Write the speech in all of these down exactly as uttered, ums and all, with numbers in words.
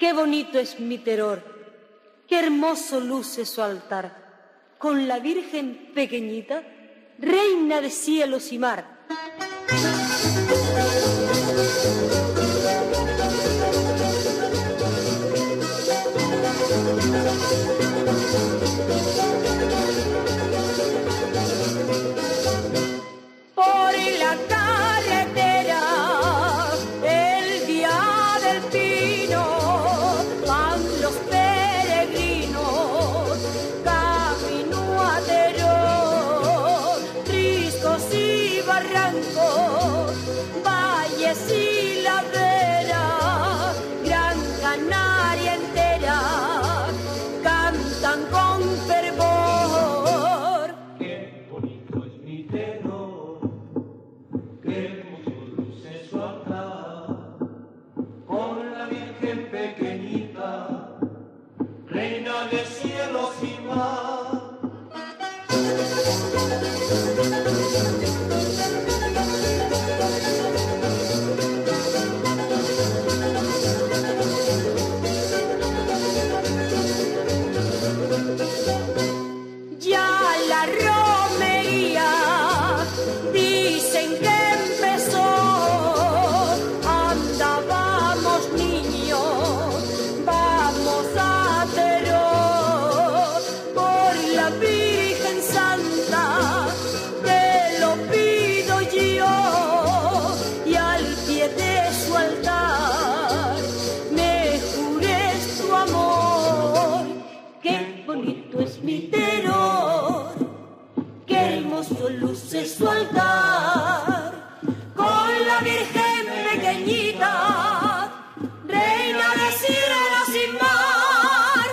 Qué bonito es mi terror, qué hermoso luce su altar, con la Virgen pequeñita, reina de cielos y mar. Por la carretera, el día del pino, van los peregrinos, camino a Teror, riscos y barrancos, valles y laderas, Gran Canaria entera, cantan con fervor. Qué bonito es mi Teror, qué hermoso luce su altar, con la Virgen pequeñita, reina de cielos y mar. Ya la romería dicen que empezó, andábamos niños, vamos a Teror, por la Virgen Santa, te lo pido yo, y al pie de su altar me jures tu amor. Qué bonito es mi Teror, qué hermoso luce su altar, con la Virgen pequeñita, reina de cielos y mar.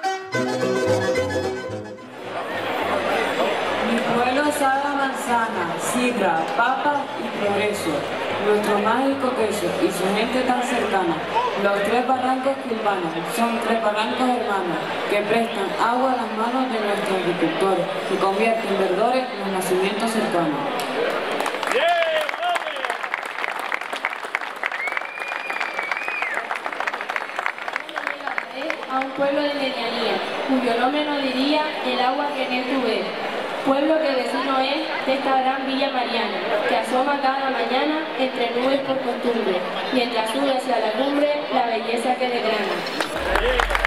Mi pueblo sabe a manzana, sidra, papa y progreso, nuestro mágico queso y su gente tan cercana. Los tres barrancos quilvanos son tres barrancos hermanos que prestan agua a las manos de nuestros agricultores y convierten verdores en los nacimientos cercanos. A un pueblo de medianía, cuyo nombre nos diría el agua que en él tú ves. Pueblo que vecino es de esta gran Villa Mariana, que asoma cada mañana entre nubes por costumbre, mientras sube hacia la cumbre la belleza que degrana.